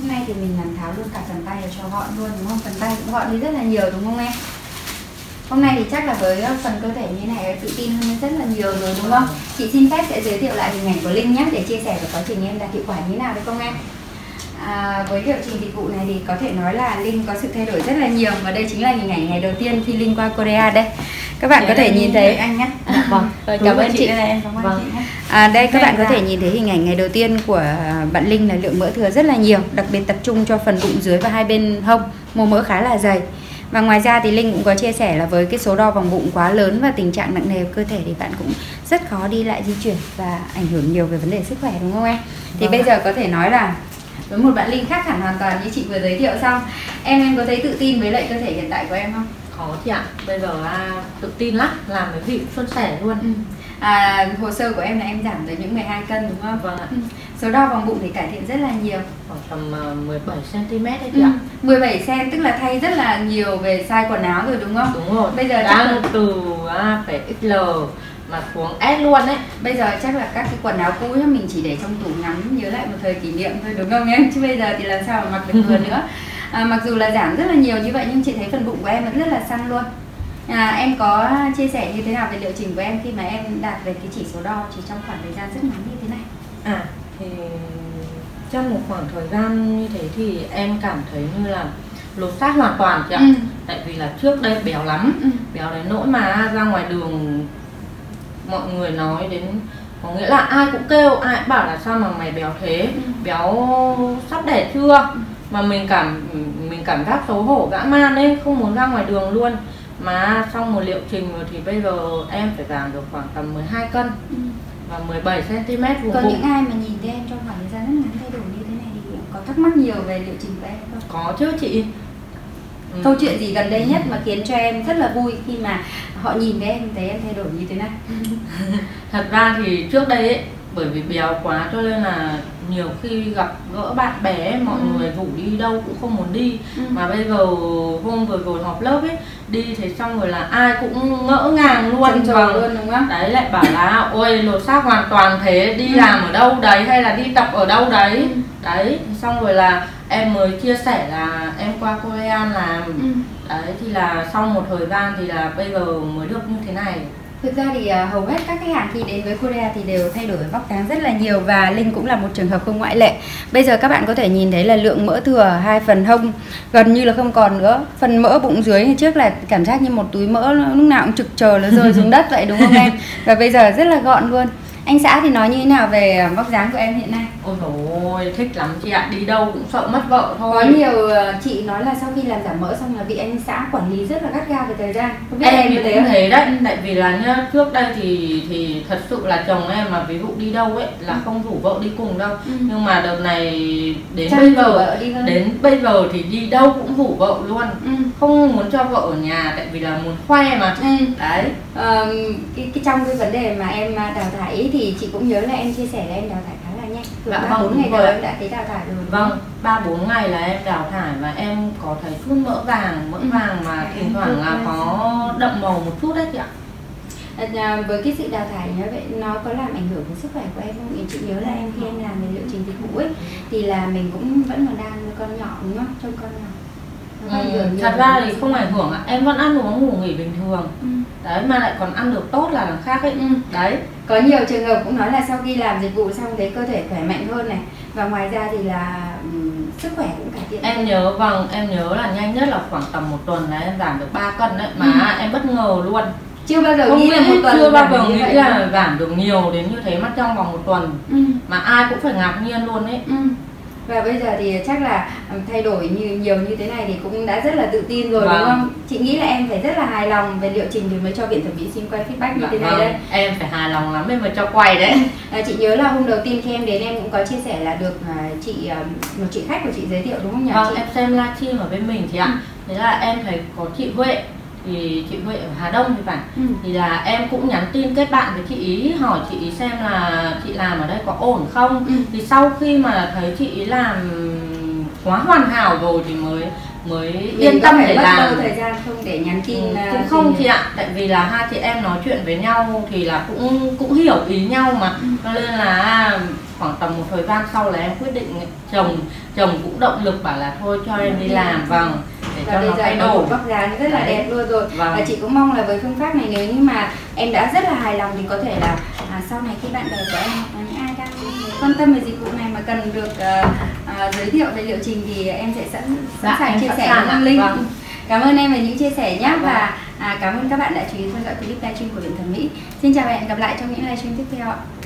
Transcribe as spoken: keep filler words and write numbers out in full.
Hôm nay thì mình làm tháo luôn cả phần tay cho gọn luôn đúng không? Phần tay cũng gọn đi rất là nhiều đúng không em? Hôm nay thì chắc là với phần cơ thể như này tự tin hơn rất là nhiều rồi đúng không? Chị xin phép sẽ giới thiệu lại hình ảnh của Linh nhé, để chia sẻ về quá trình em đạt hiệu quả như thế nào đấy không em? À, với liệu trình dịch vụ này thì có thể nói là Linh có sự thay đổi rất là nhiều, và đây chính là hình ảnh ngày đầu tiên khi Linh qua Korea đây. Các bạn có thể nhìn thấy anh nhé. Vâng, Cảm ơn chị. Vâng. À, đây các bạn có thể nhìn thấy hình ảnh ngày đầu tiên của bạn Linh là lượng mỡ thừa rất là nhiều, đặc biệt tập trung cho phần bụng dưới và hai bên hông, mô mỡ khá là dày. Và ngoài ra thì Linh cũng có chia sẻ là với cái số đo vòng bụng quá lớn và tình trạng nặng nề của cơ thể thì bạn cũng rất khó đi lại di chuyển và ảnh hưởng nhiều về vấn đề sức khỏe đúng không em? Thì Vâng bây ạ. giờ có thể nói là với một bạn Linh khác hẳn hoàn toàn như chị vừa giới thiệu xong, em em có thấy tự tin với lại cơ thể hiện tại của em không? Có chị ạ, bây giờ à, tự tin lắm, làm cái gì cũng suôn sẻ luôn. Ừ. À, hồ sơ của em là em giảm tới những mười hai cân đúng không? Vâng ạ. Ừ. Số đo vòng bụng thì cải thiện rất là nhiều, Khoảng tầm uh, mười bảy xăng ti mét đấy chị ừ. ạ. mười bảy xăng-ti-mét tức là thay rất là nhiều về size quần áo rồi đúng không? Đúng rồi, Bây giờ chắc đang là... từ à, phải ích lờ mà xuống S luôn đấy. Bây giờ chắc là các cái quần áo cũ mình chỉ để trong tủ ngắm nhớ lại một thời kỷ niệm thôi đúng không em? Chứ bây giờ thì làm sao mà mặc được vừa nữa. À, mặc dù là giảm rất là nhiều như vậy nhưng chị thấy phần bụng của em vẫn rất là săn luôn. À, em có chia sẻ như thế nào về liệu trình của em khi mà em đạt về cái chỉ số đo chỉ trong khoảng thời gian rất ngắn như thế này? À thì trong một khoảng thời gian như thế thì em cảm thấy như là lột xác hoàn toàn chị ạ. Ừ. Tại vì là trước đây béo lắm, Ừ. béo đến nỗi mà ra ngoài đường mọi người nói đến, có nghĩa là ai cũng kêu, ai cũng bảo là sao mà mày béo thế, Ừ. béo sắp đẻ chưa, ừ. Mà mình cảm mình cảm giác xấu hổ dã man ấy, không muốn ra ngoài đường luôn. Mà xong một liệu trình rồi thì bây giờ em phải giảm được khoảng tầm mười hai cân, ừ. Và mười bảy xăng ti mét vùng Còn bụng. những ai mà nhìn thấy em trong khoảng thời gian rất ngắn thay đổi như thế này thì có thắc mắc nhiều về liệu trình của em không? Có chứ chị. Ừ. Câu chuyện gì gần đây nhất mà khiến cho em rất là vui khi mà họ nhìn thấy em thấy em thay đổi như thế này? Thật ra thì trước đây ấy, bởi vì béo quá cho nên là nhiều khi gặp gỡ bạn bè mọi ừ. người rủ đi đâu cũng không muốn đi, ừ. Mà bây giờ hôm vừa rồi họp lớp ấy đi thế xong rồi là ai cũng ngỡ ngàng luôn, vâng. luôn đúng không? Đấy lại bảo là ôi lột xác hoàn toàn thế, đi ừ. làm ở đâu đấy hay là đi tập ở đâu đấy, ừ. Đấy xong rồi là em mới chia sẻ là em qua Korea làm, ừ. Đấy thì là sau một thời gian thì là bây giờ mới được như thế này. Thực ra thì uh, hầu hết các khách hàng khi đến với Korea thì đều thay đổi vóc dáng rất là nhiều, và Linh cũng là một trường hợp không ngoại lệ. Bây giờ các bạn có thể nhìn thấy là lượng mỡ thừa hai phần hông gần như là không còn nữa. Phần mỡ bụng dưới như trước là cảm giác như một túi mỡ lúc nào cũng trực chờ nó rơi xuống đất vậy đúng không em? Và bây giờ rất là gọn luôn. Anh xã thì nói như thế nào về vóc dáng của em hiện nay? Ôi dồi ôi, thích lắm chị ạ, đi đâu cũng sợ mất vợ thôi. Có nhiều chị nói là sau khi làm giảm mỡ xong là bị anh xã quản lý rất là gắt gao về thời gian. Không biết em em thì có cũng thấy thế đấy, tại vì là nhá, trước đây thì thì thật sự là chồng em mà ví dụ đi đâu ấy là không rủ vợ đi cùng đâu, ừ. Nhưng mà đợt này đến Chắc bây giờ đến bây giờ thì đi đâu cũng rủ vợ luôn, ừ. Không muốn cho vợ ở nhà tại vì là muốn khoe mà, ừ. Đấy. À, cái, cái trong cái vấn đề mà em đào thải ý, thì chị cũng nhớ là em chia sẻ là em đào thải khá là nhanh. Dạ, ba bốn ngày đầu em đã thấy đào thải rồi. Vâng, ba bốn ngày là em đào thải và em có thấy chút mỡ vàng, mỡ ừ. vàng mà thỉnh thoảng là có đậm màu một chút đấy chị ạ. À, với cái sự đào thải như vậy nó có làm ảnh hưởng đến sức khỏe của em không? Chị nhớ là em khi em làm về liệu trình dịch vụ ấy thì là mình cũng vẫn còn đang con nhỏ đúng không? Trong con nhỏ. Ừ, thật ra thì không ảnh hưởng ạ, em vẫn ăn uống ngủ nghỉ bình thường, ừ. Đấy mà lại còn ăn được tốt là đằng khác ấy, ừ. Đấy. Có nhiều trường hợp cũng nói là sau khi làm dịch vụ xong thấy cơ thể khỏe mạnh hơn này, và ngoài ra thì là um, sức khỏe cũng cải thiện. Em nhớ vâng, em nhớ là nhanh nhất là khoảng tầm một tuần là em giảm được ba cân đấy, mà ừ. Em bất ngờ luôn. Chưa bao giờ không nghĩ là một tuần chưa bao giờ nghĩ là giảm được nhiều đến như thế, mất trong vòng một tuần, ừ. Mà ai cũng phải ngạc nhiên luôn ấy, ừ. Và bây giờ thì chắc là thay đổi như nhiều như thế này thì cũng đã rất là tự tin rồi, vâng. Đúng không? Chị nghĩ là em phải rất là hài lòng về liệu trình thì mới cho Viện Thẩm mỹ xin quay feedback như thế này, vâng. Đấy. Em phải hài lòng lắm mới cho quay đấy. À, chị nhớ là hôm đầu tiên khi em đến em cũng có chia sẻ là được chị một chị khách của chị giới thiệu đúng không nhỉ? Vâng, chị? Em xem livestream ở bên mình chị ạ. Ừ. Thế là em thấy có chị Huệ, thì chị Huệ ở Hà Đông thì phải, ừ. Thì là em cũng nhắn tin kết bạn với chị ý, hỏi chị ý xem là chị làm ở đây có ổn không, ừ. Thì sau khi mà thấy chị ý làm quá hoàn hảo rồi thì mới mới Mình yên tâm để làm. Thời gian không để nhắn tin, ừ, cũng không chị ạ, tại vì là hai chị em nói chuyện với nhau thì là cũng cũng hiểu ý nhau mà, ừ. Cho nên là khoảng tầm một thời gian sau là em quyết định chồng chồng cũng động lực bảo là thôi cho em đi làm, vâng, để cho nó thay đổi. Vóc dáng rất là Đấy. đẹp luôn rồi. Vâng. Và chị cũng mong là với phương pháp này nếu như mà em đã rất là hài lòng thì có thể là à, sau này khi bạn bè của em hoặc là những ai đang quan tâm về dịch vụ này mà cần được uh, uh, giới thiệu về liệu trình thì em sẽ sẵn sẵn Dạ, sàng em chia sẵn sẻ sàng với ạ. Linh. Vâng. Cảm ơn em về những chia sẻ nhé. Vâng. Và à, cảm ơn các bạn đã chú ý theo dõi clip livestream của Viện Thẩm Mỹ. Xin chào và hẹn gặp lại trong những livestream tiếp theo ạ.